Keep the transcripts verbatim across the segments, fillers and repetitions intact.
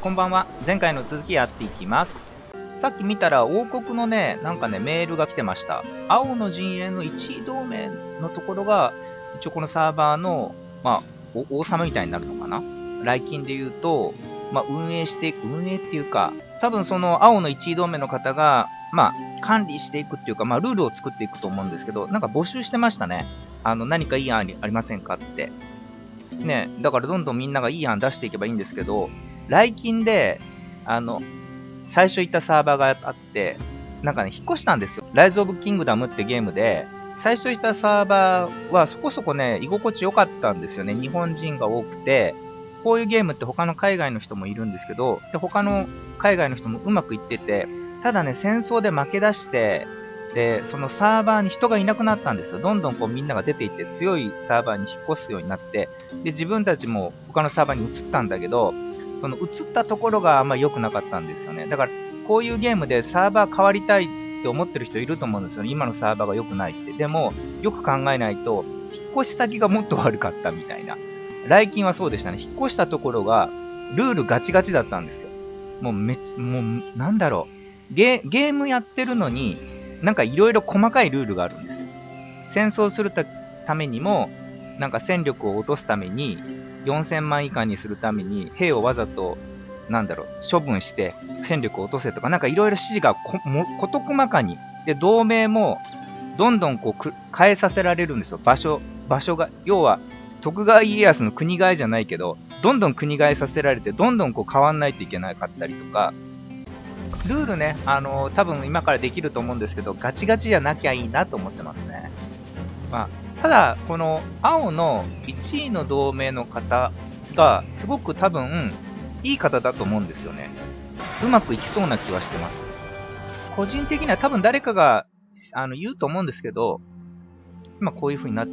こんばんは。前回の続きやっていきます。さっき見たら王国のね、なんかね、メールが来てました。青の陣営のいちい同盟のところが、一応このサーバーの、まあ、王様みたいになるのかな。来金で言うと、まあ、運営していく、運営っていうか、多分その青のいちい同盟の方が、まあ、管理していくっていうか、まあ、ルールを作っていくと思うんですけど、なんか募集してましたね。あの、何かいい案ありませんかって。ね、だからどんどんみんながいい案出していけばいいんですけど、来金で、あの、最初行ったサーバーがあって、なんかね、引っ越したんですよ。ライズ・オブ・キングダムってゲームで、最初行ったサーバーはそこそこね、居心地良かったんですよね。日本人が多くて、こういうゲームって他の海外の人もいるんですけど、で他の海外の人もうまくいってて、ただね、戦争で負け出して、で、そのサーバーに人がいなくなったんですよ。どんどんこうみんなが出ていって強いサーバーに引っ越すようになって、で、自分たちも他のサーバーに移ったんだけど、その移ったところがあんま良くなかったんですよね。だから、こういうゲームでサーバー変わりたいって思ってる人いると思うんですよね。今のサーバーが良くないって。でも、よく考えないと、引っ越し先がもっと悪かったみたいな。来金はそうでしたね。引っ越したところが、ルールガチガチだったんですよ。もうめもう、なんだろう。ゲ、ゲームやってるのに、なんかいろいろ細かいルールがあるんですよ。戦争するためにも、なんか戦力を落とすために、よんせんまん以下にするために、兵をわざと、なんだろう、処分して、戦力を落とせとか、なんかいろいろ指示がこ、も、こと細かに。で、同盟も、どんどんこうく、変えさせられるんですよ。場所、場所が。要は、徳川家康の国替えじゃないけど、どんどん国替えさせられて、どんどんこう変わんないといけなかったりとか、ルールね、あのー、多分今からできると思うんですけど、ガチガチじゃなきゃいいなと思ってますね。まあ、ただ、この青のいちいの同盟の方が、すごく多分、いい方だと思うんですよね。うまくいきそうな気はしてます。個人的には多分誰かが、あの、言うと思うんですけど、今こういう風になって、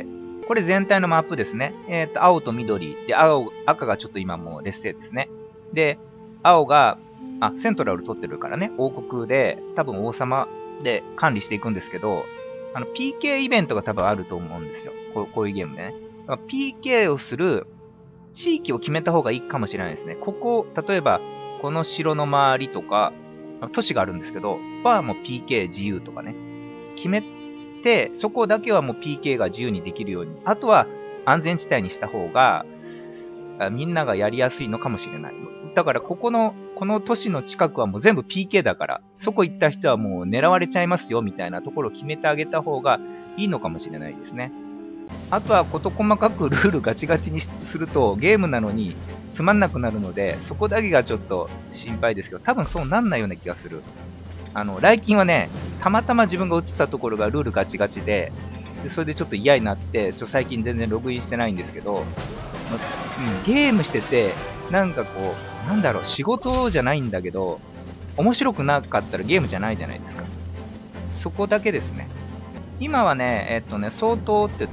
これ全体のマップですね。えっと、青と緑。で、青、赤がちょっと今もう劣勢ですね。で、青が、あ、セントラル取ってるからね、王国で、多分王様で管理していくんですけど、あの、ピーケー イベントが多分あると思うんですよ。こうこういうゲームでね。ピーケー をする地域を決めた方がいいかもしれないですね。ここ、例えば、この城の周りとか、都市があるんですけど、はもう ピーケー 自由とかね。決めて、そこだけはもう ピーケー が自由にできるように。あとは安全地帯にした方が、みんながやりやすいのかもしれない。だからここの、この都市の近くはもう全部 ピーケー だから、そこ行った人はもう狙われちゃいますよみたいなところを決めてあげた方がいいのかもしれないですね。あとは事細かくルールガチガチにするとゲームなのにつまんなくなるので、そこだけがちょっと心配ですけど、多分そうなんないような気がする。あの、来金はね、たまたま自分が映ったところがルールガチガチで、でそれでちょっと嫌になって、ちょ最近全然ログインしてないんですけど、うん、ゲームしてて、なんかこう、なんだろう、仕事じゃないんだけど、面白くなかったらゲームじゃないじゃないですか。そこだけですね。今はね、えっとね、相当って言って、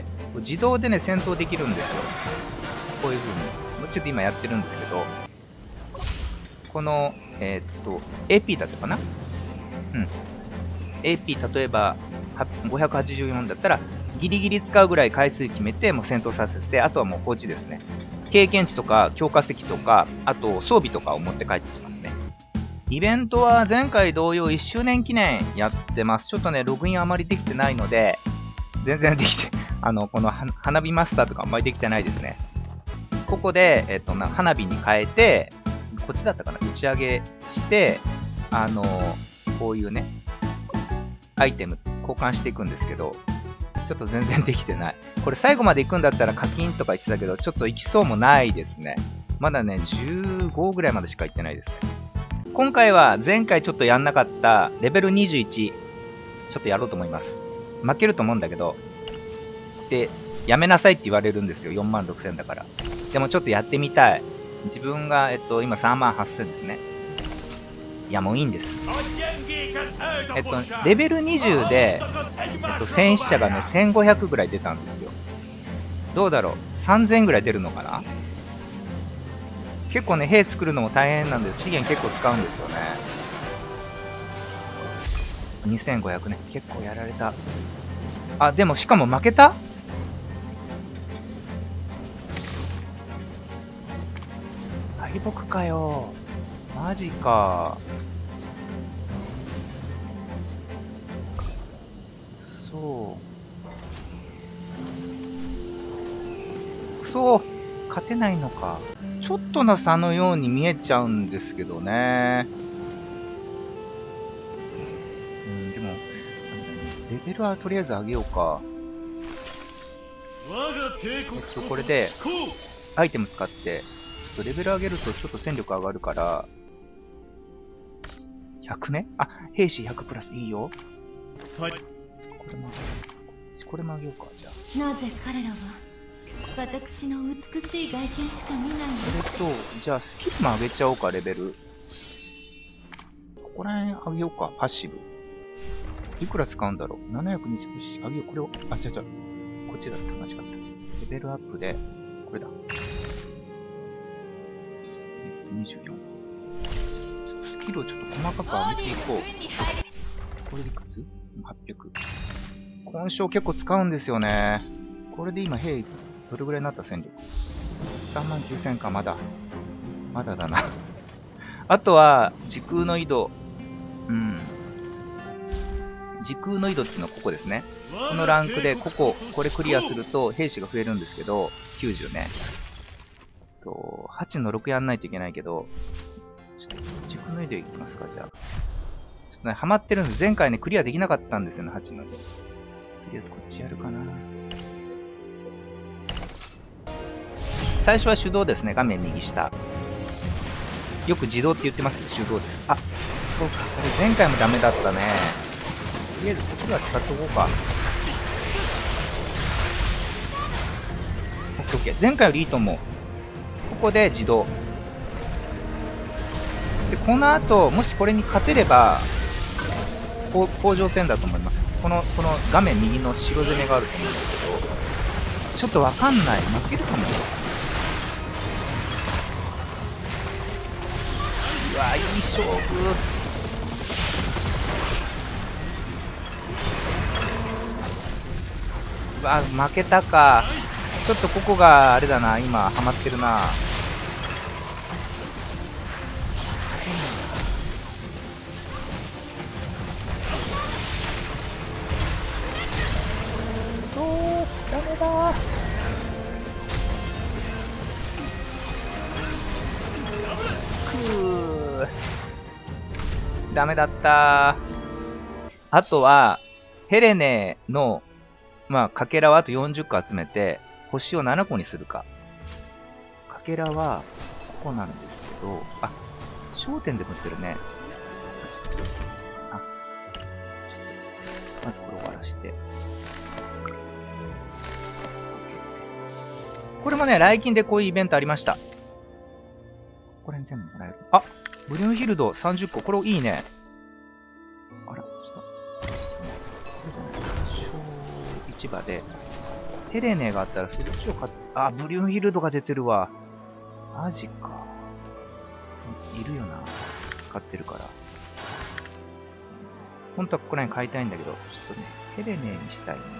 自動でね、戦闘できるんですよ。こういう風に。もうちょっと今やってるんですけど、この、えっと、エーピー だったかな？うん。エーピー、例えば、ごひゃくはちじゅうよんだったら、ギリギリ使うぐらい回数決めて、もう戦闘させて、あとはもう放置ですね。経験値とか、強化石とか、あと装備とかを持って帰ってきますね。イベントは前回同様いっしゅうねん記念やってます。ちょっとね、ログインあまりできてないので、全然できて、あの、この花火マスターとかあんまりできてないですね。ここで、えっと、花火に変えて、こっちだったかな、打ち上げして、あの、こういうね、アイテム交換していくんですけど、ちょっと全然できてない。これ最後まで行くんだったら課金とか言ってたけど、ちょっと行きそうもないですね。まだね、じゅうごぐらいまでしか行ってないですね。今回は前回ちょっとやんなかったレベルにじゅういち、ちょっとやろうと思います。負けると思うんだけど、で、やめなさいって言われるんですよ。よんまんろくせんだから。でもちょっとやってみたい。自分が、えっと、今さんまんはっせんですね。いや、もういいんです。えっと、レベルにじゅうで、えっと、戦死者がね、せんごひゃくぐらい出たんですよ。どうだろう ?さんぜんぐらい出るのかな。結構ね、兵作るのも大変なんです。資源結構使うんですよね。にせんごひゃくね。結構やられた。あ、でもしかも負けた？あ、 敗北かよ。マジか。そう。くそ、勝てないのか。ちょっとの差のように見えちゃうんですけどね。うん、でも、レベルはとりあえず上げようか。えっと、これで、アイテム使って、レベル上げるとちょっと戦力上がるから、ひゃくね。あ、兵士ひゃくプラスいいよ。これも、これもあげようか、じゃあ。 なぜ彼らは私の美しい外見しか見ないの？ これと、じゃあスキルも上げちゃおうか、レベル。ここら辺上げようか、パッシブ。いくら使うんだろう ?ななひゃくにじゅう 上げよう、これを。あ、ちゃちゃ。こっちだった、間違った。レベルアップで、これだ。にじゅうよん。ちょっとスキルをちょっと細かく上げていこう。これでいくつ ?はっぴゃく。勲章結構使うんですよね。これで今兵、どれぐらいになった戦力 ?さんまんきゅうせん か、まだ。まだだな。あとは、時空の井戸。うん。時空の井戸っていうのはここですね。このランクで、ここ、これクリアすると兵士が増えるんですけど、きゅうじゅうね。と、はちのろくやんないといけないけど、ちょっと、時空の井戸いきますか、じゃあ。ちょっとね、ハマってるんです。前回ね、クリアできなかったんですよね、はちの井戸。とりあえずこっちやるかな。最初は手動ですね、画面右下。よく自動って言ってますけど、手動です。あ、そうか、これ前回もダメだったね。とりあえずスキルは使っておこうか。オッケーオッケー。前回よりいいと思う。ここで自動。で、この後、もしこれに勝てれば、甲状腺だと思います。この、この画面右の白攻めがあると思うんですけど、ちょっとわかんない。負けるかもよ。うわ、いい勝負。うわ、負けたか。ちょっとここがあれだな、今ハマってるな。そう、ダメだ。くー、ダメだった。あとは、ヘレネの、まあ、かけらをあとよんじゅっこ集めて、星をななこにするか。かけらは、ここなんですけど、あ、焦点でも売ってるね。あ、ちょっと、まずこれ終わらして。これもね、来金でこういうイベントありました。ここら辺全部もらえる。あ、ブリュンヒルドさんじゅっこ。これいいね。あら、ちょっと。これじゃない。小市場で。ヘレネがあったらそっちを買って、あ、ブリュンヒルドが出てるわ。マジか。いるよな。買ってるから。本当はここら辺買いたいんだけど、ちょっとね、ヘレネにしたいんで。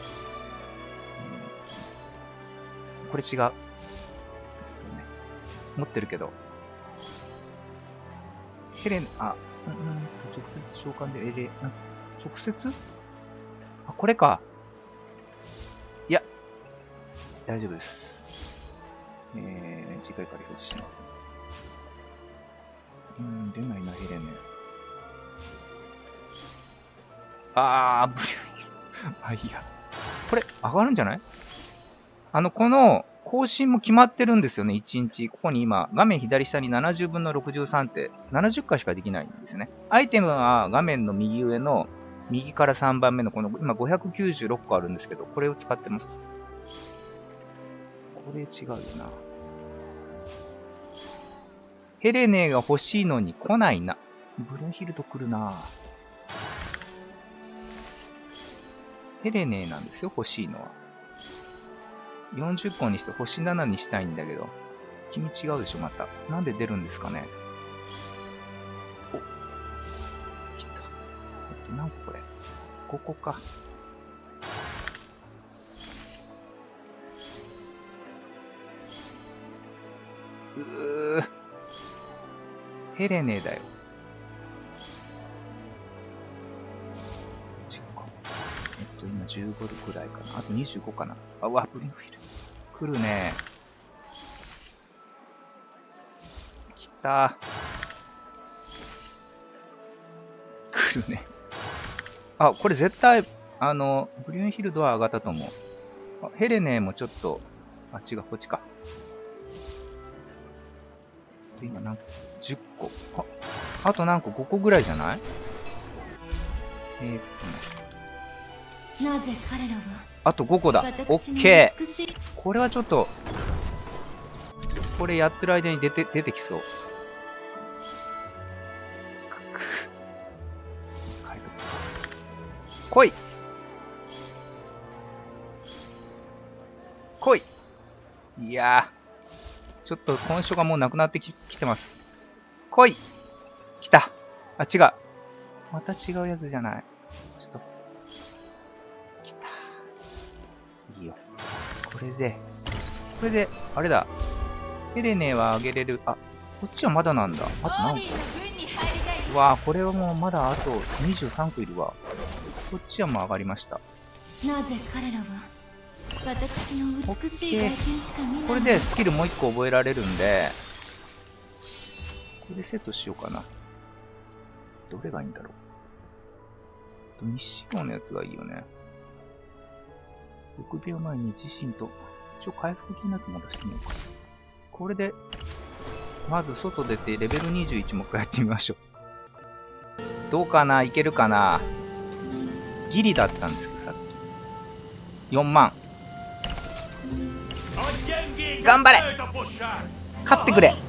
これ違う。持ってるけど。ヘレン、あ、うん、うん、直接召喚で、えれ、直接あ、これか。いや、大丈夫です。えー、次回から表示しない。うん、出ないな、ヘレンね。あー、ブリュー。あ、いいや。これ、上がるんじゃない？あの、この、更新も決まってるんですよね、いちにち。ここに今、画面左下にななじゅうぶんのろくじゅうさんって、ななじゅっかいしかできないんですよね。アイテムは画面の右上の、右からさんばんめのこの、今ごひゃくきゅうじゅうろっこあるんですけど、これを使ってます。これ違うよな。ヘレネが欲しいのに来ないな。ブルーヒルド来るな。ヘレネなんですよ、欲しいのは。よんじゅっこにして星ななにしたいんだけど。君違うでしょ、また。なんで出るんですかね。お、来た。えっと、何個これ。ここか。うー。 ヘレネだよ。えっと、今じゅうごぐらいかな。あとにじゅうごかな。あ、うわ、ブリンクフィル。来るね。来た。来るね。あ、これ絶対、あの、ブリュンヒルドは上がったと思う。あ、ヘレネもちょっと、あ、違う、こっちか。今何個 ?じゅっ 個。あ、あと何個 ?ご 個ぐらいじゃない？えー、っとね。 なぜ彼らはあとごこだ。オッケー。これはちょっと、これやってる間に出て、出てきそう。来い来い。いやー、ちょっと今週がもうなくなってき、きてます。来い。来た。あ、違う。また違うやつじゃない。ちょっと。来た。いいよ。これで、これで、あれだ。ヘレネはあげれる。あ、こっちはまだなんだ。あと何個？うわぁ、これはもうまだあとにじゅうさんこいるわ。こっちはもう上がりました。 なぜ彼らは私の美しい外見しか見ない。 これでスキルもういっこ覚えられるんで、これでセットしようかな。どれがいいんだろう。日誌号のやつがいいよね。ろくびょうまえに自身と、一応回復系のやつも出してみようか。これで、まず外出てレベルにじゅういちもう一回やってみましょう。どうかな？いけるかな？ギリだったんですけど、さっき。よんまん。頑張れ！勝ってくれ！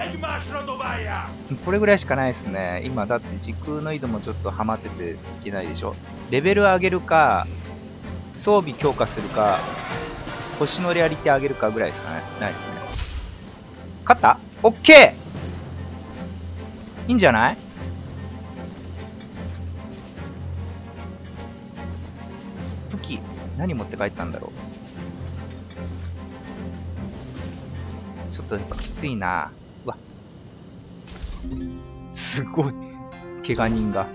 これぐらいしかないですね。今だって時空の井戸もちょっとハマってていけないでしょ。レベル上げるか、装備強化するか、星のレアリティ上げるかぐらいですかね。ないですね。勝った？オッケー！いいんじゃない？武器、何持って帰ったんだろう。ちょっとやっぱきついな。うわ。すごい。怪我人が。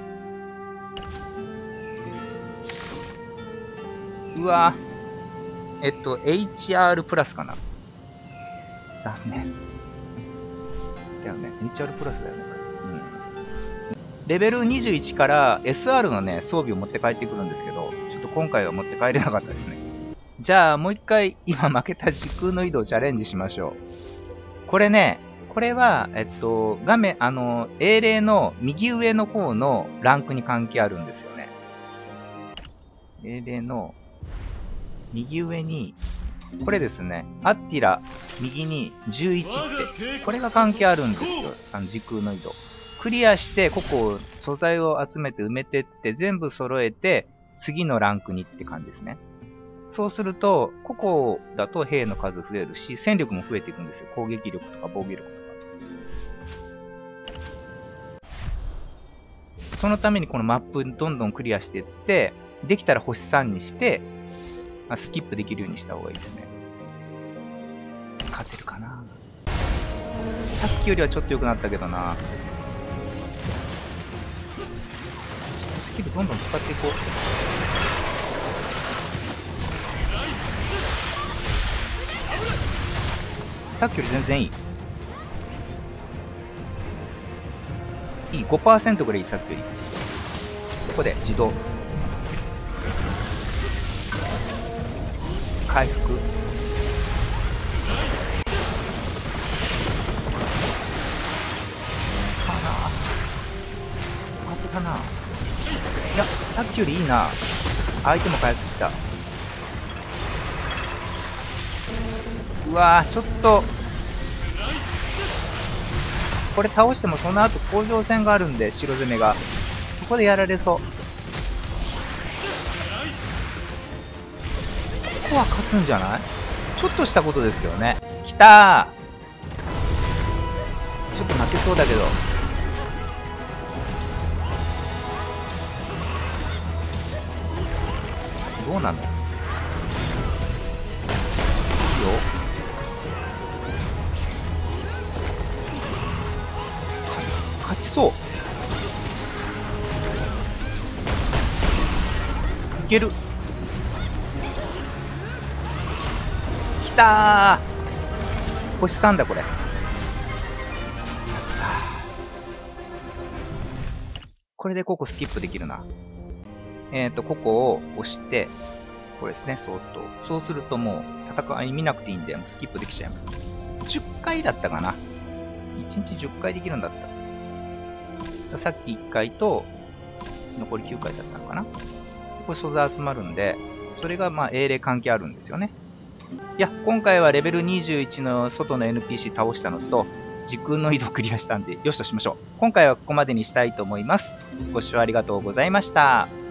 うわ。えっと、エイチアール プラスかな。残念。だよね。エイチアール プラスだよね。うん。レベルにじゅういちから エスアール のね、装備を持って帰ってくるんですけど、ちょっと今回は持って帰れなかったですね。じゃあ、もう一回、今負けた時空の移動をチャレンジしましょう。これね、これは、えっと、画面、あの、英霊の右上の方のランクに関係あるんですよね。英霊の右上に、これですね、アッティラ、右にじゅういちって、これが関係あるんですよ、あの時空の移動。クリアして、ここを素材を集めて埋めてって、全部揃えて、次のランクにって感じですね。そうすると、ここだと兵の数増えるし、戦力も増えていくんですよ。攻撃力とか防御力とか。そのためにこのマップどんどんクリアしていって、できたら星さんにして、スキップできるようにした方がいいですね。勝てるかな？さっきよりはちょっと良くなったけどな。スキルどんどん使っていこう。さっきより全然いい。いい、ごパーセント ぐらいいい、さっきより。ここで自動。回復。かな。当てたな。いや、さっきよりいいな。相手も回復した。うわー、ちょっと。これ倒してもその後甲状腺があるんで、白攻めが。そこでやられそう。ここは勝つんじゃない？ちょっとしたことですけどね。きたー。ちょっと負けそうだけど。どうなの？いいよ。 勝ちそう。いける。きたー。星さんだ、これ。これでここスキップできるな。えっと、ここを押して、これですね、そーっと。そうするともう、戦い見なくていいんで、もうスキップできちゃいます。じゅっかいだったかな。いちにちじゅっかいできるんだった。さっきいっかいと、残りきゅうかいだったのかな。これ素材集まるんで、それがまあ、英霊関係あるんですよね。いや、今回はレベルにじゅういちの外の エヌピーシー 倒したのと、時空の井戸クリアしたんで、よしとしましょう。今回はここまでにしたいと思います。ご視聴ありがとうございました。